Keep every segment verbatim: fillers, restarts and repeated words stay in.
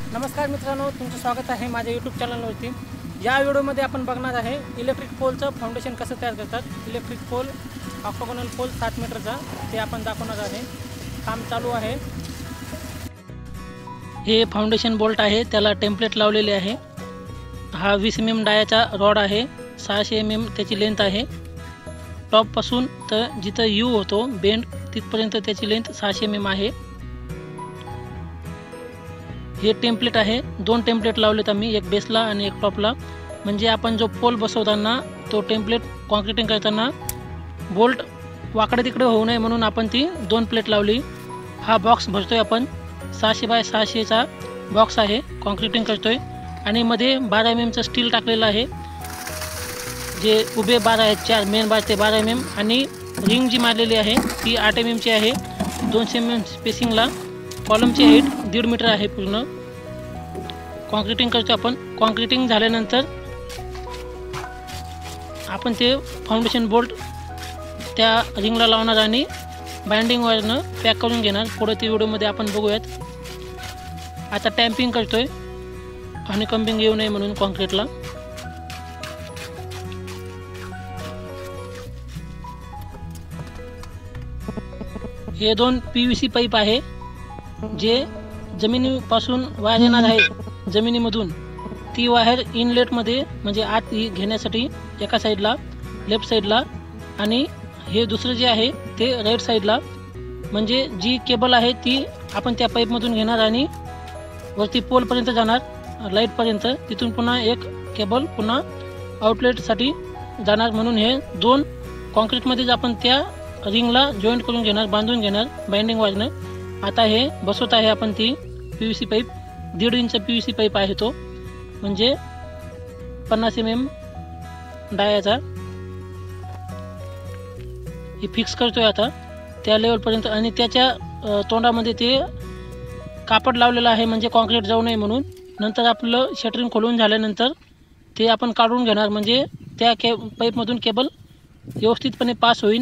नमस्कार मित्रांनो, तुमचं स्वागत आहे माझ्या यूट्यूब चॅनलवरती। या व्हिडिओमध्ये आपण बघणार आहे इलेक्ट्रिक पोलचं फाउंडेशन कसं तयार करतात। इलेक्ट्रिक पोल ऑक्टोगोनल पोल सात मीटरचा ते आपण दाखवणार आहे। काम चालू आहे। हे फाउंडेशन बोल्ट आहे, त्याला टेम्पलेट लावलेले आहे। हा वीस एम एम डायाचा रॉड आहे, सहाशे एम एम त्याची लेंथ आहे। टॉपपासून तर जिथं यू होतो बेंड तिथपर्यंत त्याची लेंथ सहाशे एम एम आहे। हे टेम्पलेट आहे, दोन टेम्पलेट लावलेत आम्ही, एक बेसला आणि एक टॉपला। म्हणजे आपण जो पोल बसवताना तो टेम्पलेट कॉन्क्रिटिंग करताना बोल्ट वाकडे तिकडे होऊ नये म्हणून आपण ती दोन प्लेट लावली। हा बॉक्स भरतोय आपण, सहाशे बाय सहाशेचा बॉक्स आहे, कॉन्क्रिटिंग करतोय। आणि मध्ये बारा एम एमचं स्टील टाकलेलं आहे, जे उभे बार आहेत चार मेन बार ते बारा एम एम, आणि रिंग जी मारलेली आहे ती आठ एम एमची आहे। दोनशे एम एम स्पेसिंगला कॉलमची हाईट दीड मीटर आहे। पूर्ण कॉन्क्रिटिंग करतो आपण। कॉन्क्रिटिंग झाल्यानंतर आपण ते फाउंडेशन बोल्ट त्या रिंगला लावणार आणि बाइंडिंग वायरनं पॅक करून घेणार। पुढे ती व्हिडिओमध्ये आपण बघूयात। आता टॅम्पिंग करतोय, हनीकॉम्बिंग येऊ नये म्हणून कॉन्क्रीटला। हे दोन पी व्ही सी पाईप आहे, जे जमिनीपासून वायर येणार आहे जमिनीमधून, ती वायर इनलेटमध्ये म्हणजे आत घेण्यासाठी एका साईडला लेफ्ट साईडला, आणि हे दुसरं जे आहे ते राईट साईडला। म्हणजे जी केबल आहे ती आपण त्या पाईपमधून घेणार आणि वरती पोलपर्यंत जाणार लाईटपर्यंत, तिथून पुन्हा एक केबल पुन्हा आउटलेटसाठी जाणार। म्हणून हे दोन कॉन्क्रीटमध्येच आपण त्या रिंगला जॉईंट करून घेणार, बांधून घेणार बाइंडिंग वायरनं। आता हे बसवत आहे आपण ती पी व्ही सी पाईप, दीड inch P V C pipe आहे तो, म्हणजे पन्नास एम एम डायाचा। हे फिक्स करतोय आता त्या लेवलपर्यंत, आणि त्याच्या तोंडामध्ये ते कापड लावलेलं आहे म्हणजे कॉन्क्रीट जाऊ नये म्हणून। नंतर आपलं शटरिंग खोलून झाल्यानंतर ते आपण काढून घेणार, म्हणजे त्या के पाईपमधून केबल व्यवस्थितपणे पास होईल।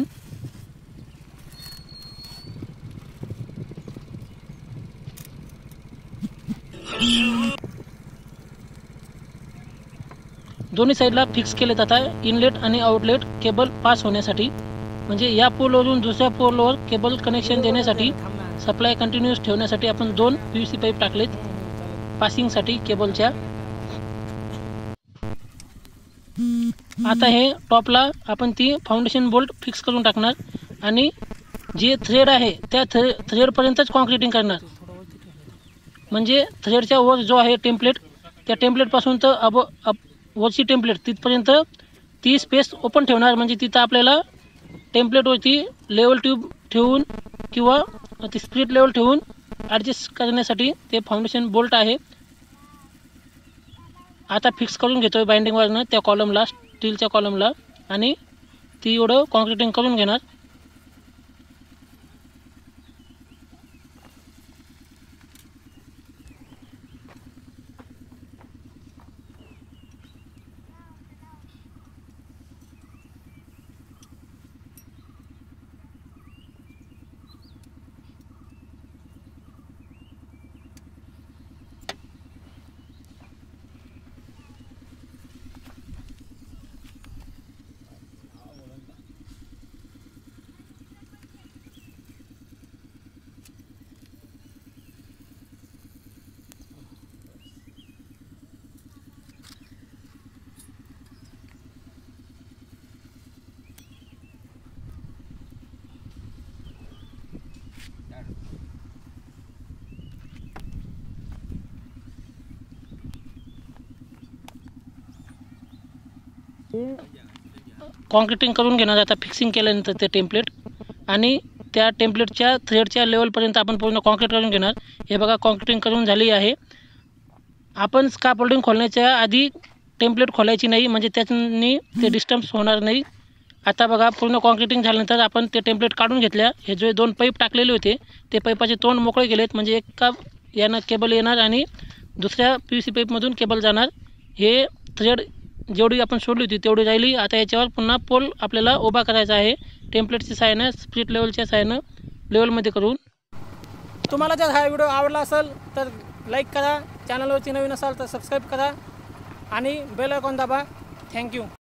दोन्ही साईडला फिक्स केलेत आता इनलेट आणि आउटलेट केबल पास होण्यासाठी, म्हणजे या पोलवरून दुसऱ्या पोलवर केबल कनेक्शन देण्यासाठी, सप्लाय कंटिन्यूअस ठेवण्यासाठी आपण दोन पी व्ही सी पाईप टाकलेत पासिंगसाठी केबलच्या। आता हे टॉपला आपण ती फाउंडेशन बोल्ट फिक्स करून टाकणार, आणि जे थ्रेड आहे त्या थ्रे थ्रेडपर्यंतच कॉन्क्रिटिंग करणार। म्हणजे थ्रेडच्या वर जो आहे टेम्पलेट, त्या टेम्पलेटपासून तर अब अब वरची टेम्पलेट तिथपर्यंत ती स्पेस ओपन ठेवणार। म्हणजे तिथं आपल्याला टेम्पलेटवरती लेवल ट्यूब ठेवून किंवा ती स्प्लिट लेवल ठेवून ॲडजस्ट करण्यासाठी ते फाउंडेशन बोल्ट आहे। आता फिक्स करून घेतोय बाइंडिंग वायरनं त्या कॉलमला, स्टीलच्या कॉलमला, आणि ती एवढं कॉन्क्रिटिंग करून घेणार। कॉन्क्रिटिंग करून घेणार आता फिक्सिंग केल्यानंतर ते टेम्पलेट, आणि त्या टेम्पलेटच्या थ्रेडच्या लेवलपर्यंत आपण पूर्ण कॉन्क्रीट करून घेणार। हे बघा कॉन्क्रिटिंग करून झाली आहे। आपण स्काफोल्डिंग खोलण्याच्या आधी टेम्पलेट खोलायची नाही, म्हणजे त्याच्यानी ते डिस्टर्ब होणार नाही। आता बघा पूर्ण कॉन्क्रिटिंग झाल्यानंतर आपण ते टेम्पलेट काढून घेतल्या। हे जे दोन पाईप टाकलेले होते ते पाईपाचे तोंड मोकळे गेलेत, म्हणजे एका यानं केबल येणार आणि दुसऱ्या पी व्ही सी पाईपमधून केबल जाणार। हे थ्रेड जेवढी आपण सोडली होती तेवढी राहिली। आता याच्यावर पुन्हा पोल आपल्याला उभा करायचा आहे टेम्पलेटच्या सहाय्याने, स्प्लिट लेवलच्या सहाय्याने लेवलमध्ये करून। तुम्हाला जर हा व्हिडिओ आवडला असेल तर लाईक करा, चॅनलवरती नवीन असाल तर सबस्क्राईब करा आणि बेल आयकॉन दाबा. थँक्यू.